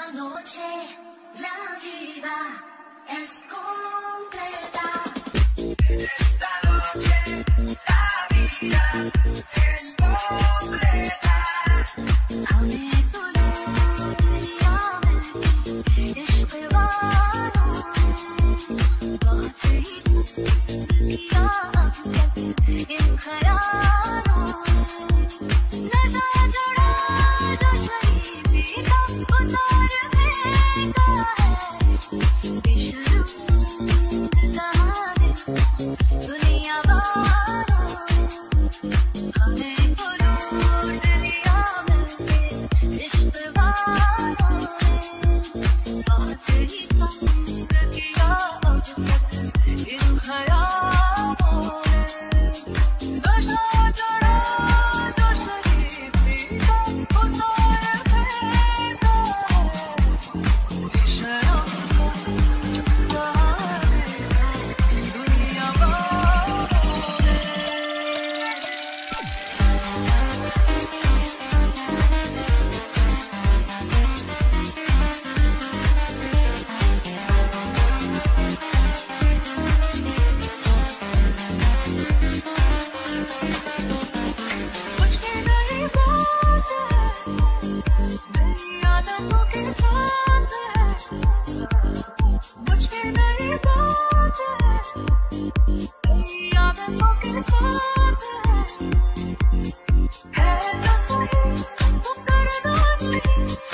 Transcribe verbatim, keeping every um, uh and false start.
noche la vida es completa. Esta noche la vida es completa. हमें तो दुनिया में इश्क वालों बहुत ही किया अब तक इन ख्यालों नशा चढ़ा जो शरीफी का उतार फेंका है बेशर्म कहानी दुनिया वालों हमें तो लूट लिया मिलके इश्क वालों बहुत ही तंग किया अब तक इन ख्यालों नशा चढ़ा जो शरीफी का उतार फेंका है बेशर्म कहानी दुनिया वालों कुछ भी नहीं बात है मेरी आदतों के साथ है कुछ भी नहीं बात है मेरी आदतों के साथ है है तो सही तो करना चाहिए